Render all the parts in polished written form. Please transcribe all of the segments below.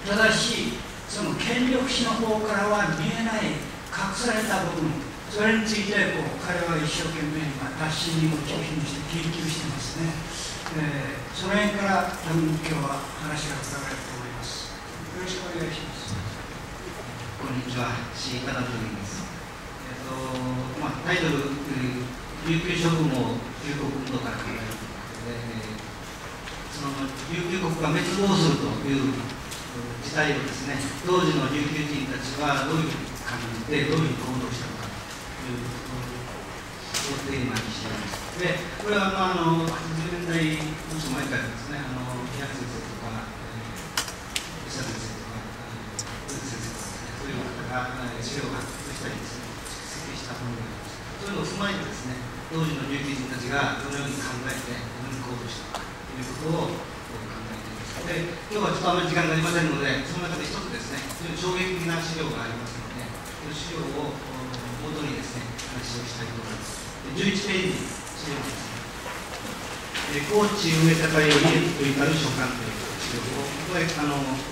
ただし、その権力者の方からは見えない隠された部分、それについて彼は一生懸命達信を中心にして研究してますね。その辺から多分今日は話が伺われると思います。よろしくお願いします。 こんにちは、Cカナと言います。タイトル、琉球諸部も旧国運動から考えるということで、その琉球国が滅亡するという事態をですね、当時の琉球人たちはどういうふうに感じて、どういうふうに行動したのかということをテーマにしています。で、これは80年代もっと前からですね、平先生とか、吉田先生とか、先生とか、そういう方が資料を発掘したりですね、蓄積したものがあります。そういうのを踏まえてですね、当時の琉球人たちがどのように考えて、どのように行動したのかということを考えています。で、今日はちょっとあまり時間がありませんので、その中で一つですね、非常に衝撃的な資料がありますので、その資料を元にですね、話をしたいと思います。11ページ資料ですね。高知上高よりと至る書簡という資料を、これ、つ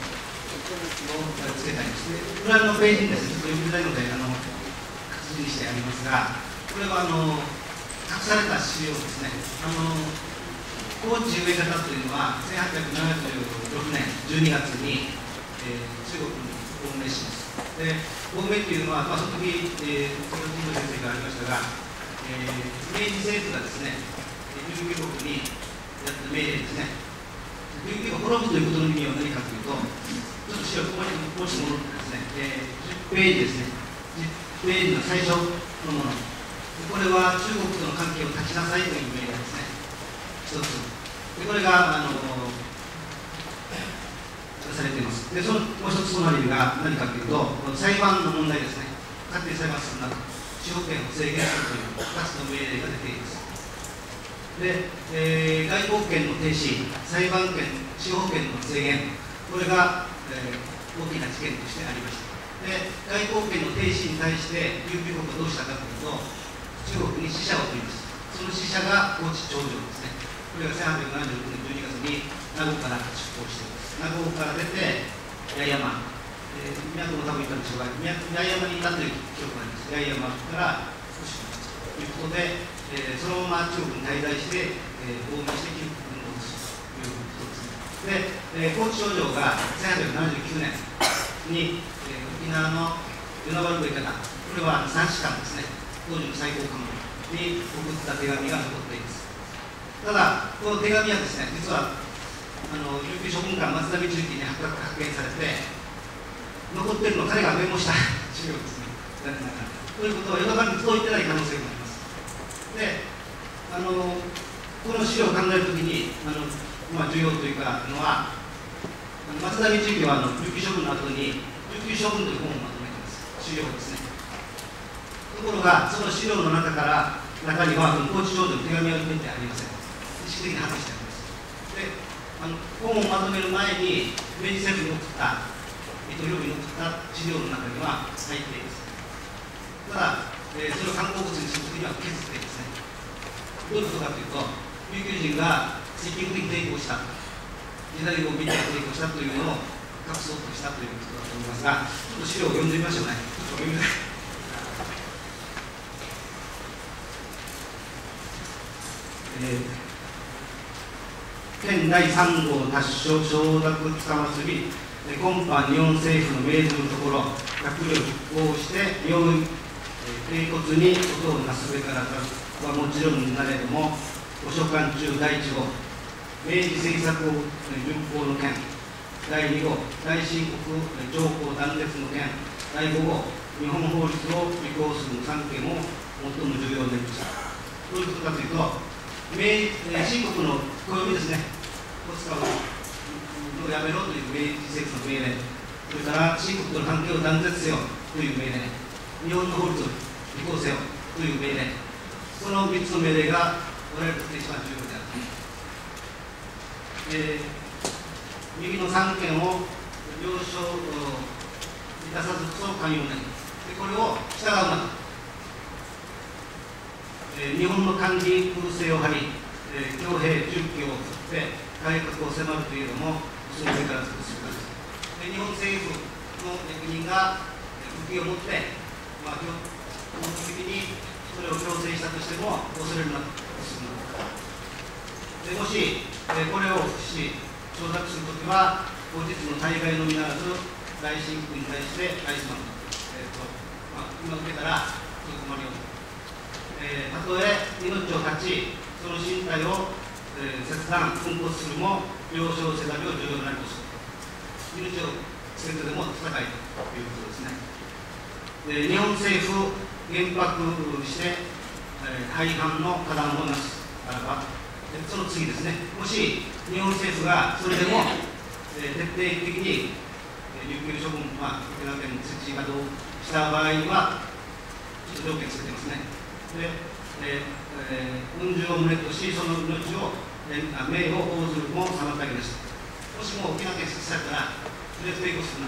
けたいんですね。裏のページにですね、ちょっと読みづらいので、活字にしてありますが、これは隠された資料ですね。高知上方というのは、1876年12月に、中国に亡命します。で、亡命というのは、その時、先ほど金先生がありましたが、明治政府がですね、琉球国にやった命令ですね。琉球が滅ぶということの意味は何かというと、ちょっと資料ここにもう一度戻ってですね、10ページですね、10ページの最初のもの。これは中国との関係を断ちなさいという命令ですね。一つ。で、これが、されています。で、そのもう一つ隣が何かというと、裁判の問題ですね。勝手に裁判するなど、司法権を制限するという2つの命令が出ています。で、外交権の停止、裁判権、司法権の制限、これが、大きな事件としてありました。で、外交権の停止に対して琉球国はどうしたかというと、中国に使者を送ります。その使者が高知長城ですね。これが1876年12月に名護から出港しています。名護から出て、八重山、港も多分行ったんでしょうが、八重山にいたという記憶があります。八重山から少しということで、そのまま中国に滞在して、亡命して旧国に戻すということですね。で、高知長城が1879年に、沖縄の与那原上方、これは3士官ですね、当時の最高幹部に送った手紙が残っています。ただ、この手紙はですね、実は琉球処分官松田道之に発見されて、残っているのは彼がメモした資料ですね。ということは、与那原に届いてない可能性があります。で、この資料を考えるときに、重要というかのは、松田道之は琉球処分の後に、琉球処分という本をまとめています。資料ですね。ところが、その資料の中には、高知長城の手紙は入れてありません。意識的に外してあります。で、本をまとめる前に、明治政府に送った、伊藤博に送った資料の中には入っています。ただ、それを観光物にするときには削っていますね。どういうことかというと、琉球人が積極的に抵抗した、時代を見て抵抗したというのを隠そうとしたということだと思いますが、ちょっと資料を読んでみましょうね。ちょっと読みたい。県第3号達所承諾つかまつり、今般日本政府の命ずるところ、閣僚実行して、日本帝骨にことをなすべからはもちろんなれども、御書簡中第1号、明治政策順法の件、第2号、大清国条項断絶の件、第5号、日本法律を履行する3件を最も重要になりました。どういうことかというと、清国の暦ですね、を使うのをやめろという明治政府の命令、それから清国との関係を断絶せよという命令、日本の法律を履行せよという命令、この3つの命令が我々にとって一番重要である。右の3件を了承いたさずこそ寛容なり、これを従うなと。日本の管理風勢を張り、徴兵、重機を振って改革を迫るというのも、その上から尽くすことです。 日本政府の役人が武器を持って、基本的にそれを強制したとしても恐れるなとするので、もし、これを承諾するときは、後日の大会のみならず、大進国に対してアイスマン、今受けたら、そこまでたとえ命を絶ち、その身体を、切断、粉骨するも、了承せざるを重要なりとする。命をつけてでも戦いということですね。日本政府、原爆して廃藩の加断をなすならば、その次ですね、もし日本政府がそれでも徹底的に琉球処分、沖縄県設置などをした場合には、ちょっと条件つけてますね。運輸を旨とし、その命を、命を応ずるも妨げです。もしも沖縄県設置されたら、それを抵抗するな。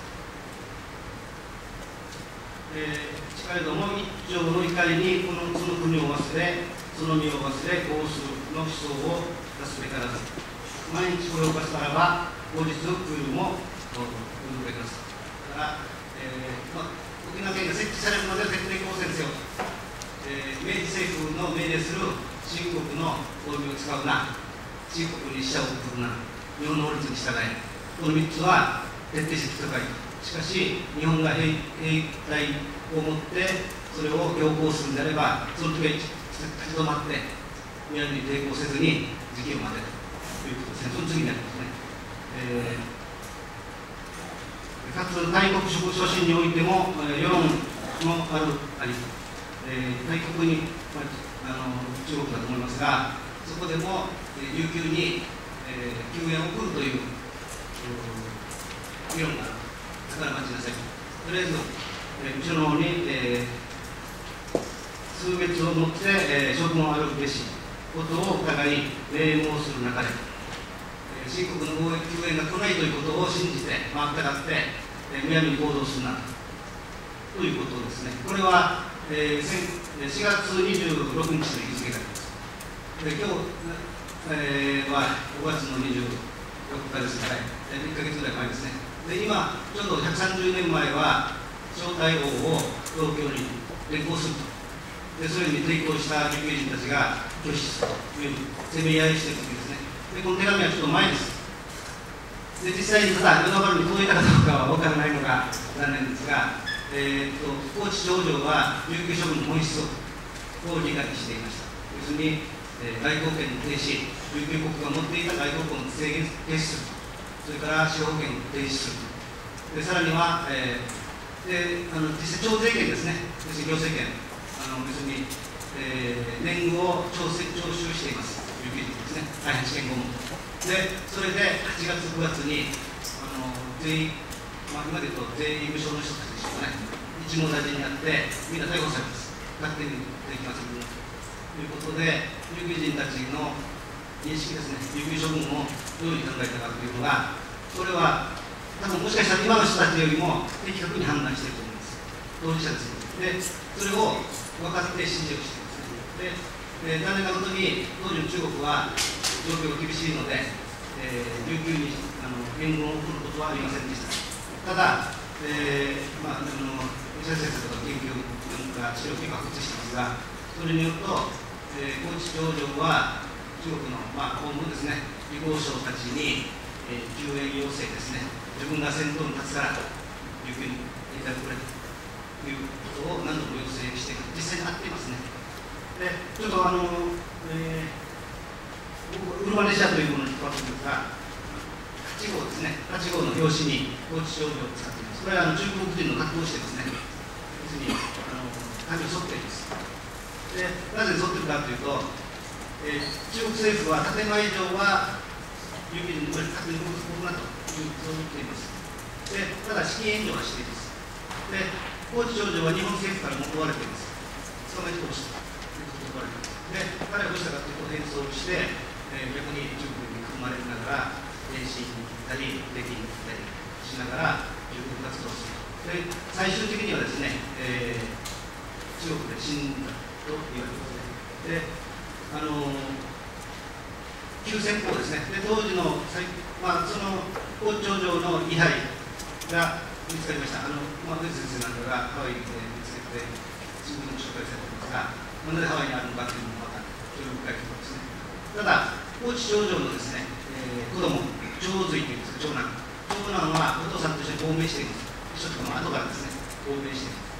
しかれども、一朝の怒りにその国を忘れ、その身を忘れ、こうするの思想を出すべからず、毎日これを犯したらば、後日、クールもおるべからず。だから、沖縄県が設置されるまでは徹底抗戦せよと。明治政府の命令する新国の法律を使うな、新国に死者を送るな、日本の法律に従え、この3つは徹底して戦い。しかし、日本が兵隊を持ってそれを強行するのであれば、その時は立ち止まって、宮に抵抗せずに時期を待てということですね。その次になりますね。かつ、大国諸神においても、世論もあり、大国に、中国だと思いますが、そこでも琉球に、救援を送るという議論がある。だから待ちなさい。とりあえず、うちの方に、数別をもって、処分をあるべしことをお互い礼申する中で、新国の防衛救援が来ないということを信じて、疑って、むやみに行動するなということですね。これは、4月26日の日付があります。今日、は5月の24日ですね、1ヶ月ぐらい前ですね。で、今、ちょうど130年前は、招待王を東京に連行すると。で、それに抵抗した琉球人たちが拒否するというせめぎ合いをしている時ですね。で、この手紙はちょっと前です。で、実際にただ、与那原に届いたかどうかは分からないのが残念ですが、高知長城は琉球処分の本質を理解していました。要するに、外交権の停止、琉球国が持っていた外交権を制限停止すると、それから司法権を停止すると、でさらには、実際、徴税権ですね、要するに行政権、要するに、年貢を徴収しています、琉球人ですね、大変試験後も。で、それで8月、9月に、今で言うと税務署の人たちでしょうかね、一網打尽になって、みんな逮捕されます、勝手にできませんということで、琉球人たちの認識ですね、琉球処分をどういうふうに考えたかというのが、これは、多分もしかしたら今の人たちよりも的確に判断していると思います、当事者ですね。で、それを分かって支持をしていますね。で、残念なことに、当時の中国は状況が厳しいので、琉球に援軍を送ることはありませんでした。ただ、医者先生とか研究が治療器が発掘してますが、それによると、高知長城は中国の、本部ですね、李鴻章たちに、救援要請ですね、自分が先頭に立つから、琉球に入れてくれということを何度も要請して、実際にあっていますね。で、ちょっとウルマネシアというものに関わっていますが、8号ですね、8号の表紙に高知長城を使っています。これは中国人の格好をしてですね、要するに紙を沿っています。で、なぜ沿っているかというと、中国政府は建前上は琉球人の勝手に動くなというそう言っています。で、ただ資金援助はしています。で、高知長城は日本政府からも問われています。捕まえてほしいということを問われています。で、彼はどうしたかというと、変装して、逆に中国に組まれながら、電信に行ったり、北京に行ったりしながら、中国活動をする。で、最終的にはですね、中国で死んだと言われてますね。で、急先鋒ですね。で、当時の、その高知長城の位牌が見つかりました。上先生なんかがハワイで見つけて、新聞に紹介されていますが、なぜハワイにあるのかというのもまた興味深いところですね。ただ、高知長城のですね、子供、長髄というんですか、長男。長男はお父さんと一緒に亡命しています。一緒とか後からですね、亡命しています。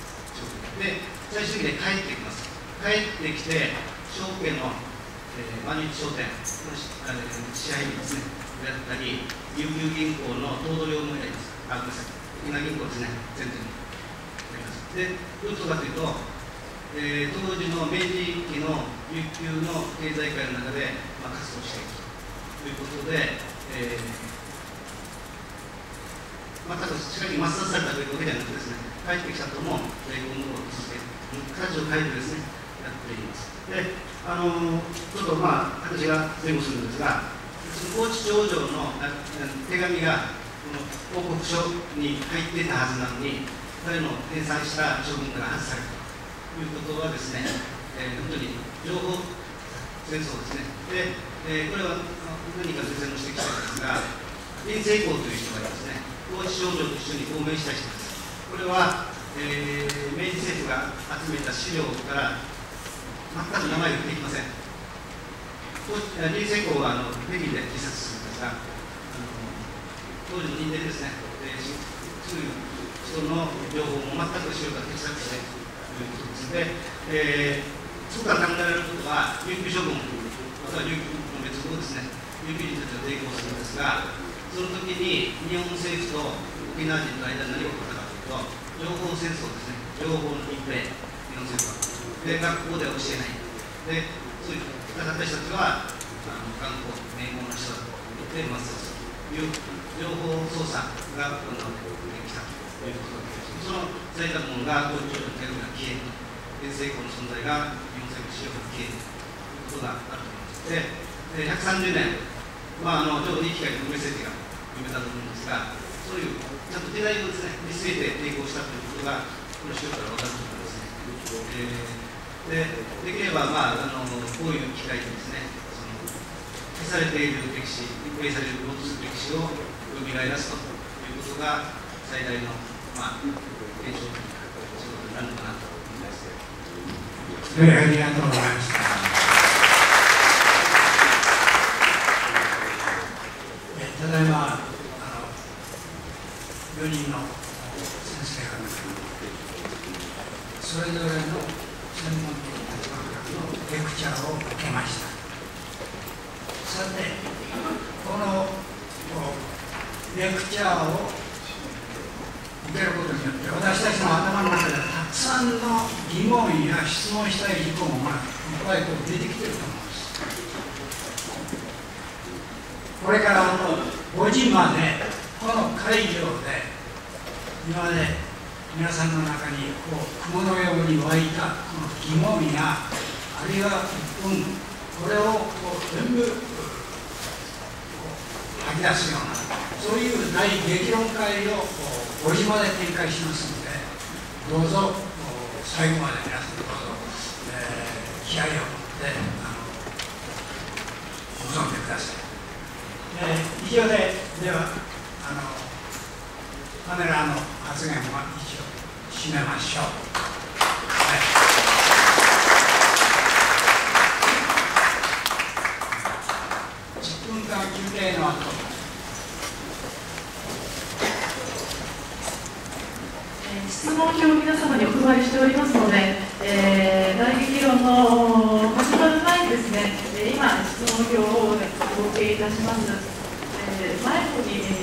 で、最終的に帰ってきます。帰ってきて、証券の、万日商店の支配人ですね、であったり、琉球銀行の頭取を思いやります。ごめんなさい。沖縄銀行ですね、全然やります。で、どういうことかというと、当時の明治期の琉球の経済界の中で、活動していくということで、全くしかし抹殺されたというわけではなくですね、帰ってきたとも運動を続け、形を変えてですね、やっています。で、ちょっと私が前後するんですが、高知長城の手紙がこの報告書に入っていたはずなのに、彼の編纂した処分から外されたということはですね、本当に情報戦争ですね。で、これは何か先生も指摘したんですが、林成功という人がいますね、高知長城と一緒に亡命した人です。これは、明治政府が集めた資料から全く名前が出てきません。林成功は北京で自殺するんですが、当時の人間ですね、そういう人の情報も全く資料が適切しているということですので、そこから考えられることは、琉球処分、または琉球の別のですね、琉球人たちを抵抗するんですが、その時に日本政府と沖縄人の間に何が起こったかというと、情報戦争ですね、情報の隠蔽、日本政府は。で、学校では教えない。で、そういう私たちは観光、名門の人だと言って抹殺するという情報操作が行われてきたということです。その在宅門が高知長城の手紙が消えると。林成功の存在が日本政府資料が消えるということがあると思います。で、130年、ちょうどいい機会でメッセージが読めたと思うんですが、そういうちゃんと時代をですね、見据えて抵抗したということが、この資料から分かると思いますね。できれば、こういう機会でですね、消されている歴史、隠蔽される歴史を蘇らすということが、最大の、現象ということになるのかなと思います。 ありがとうございました。ただいま4人の先生方それぞれの専門的な立場からのレクチャーを受けました。さて、このレクチャーを受けることによって私たちの頭の中でたくさんの疑問や質問したい事項もいっぱい出てきていると思います。これから5時までこの会場で今まで皆さんの中に雲のように湧いたこの疑問やあるいはこれを全部吐き出すようなそういう大激論会を5時まで展開しますので、どうぞ最後まで皆さんどうぞ、気合を持って臨んでください。以上ではパネラーの発言は一応締めましょう。10分間休憩の後。 質問票を皆様にお配りしておりますので、大議論の始まる前にですね、今、質問票をお受けいたします。前の方に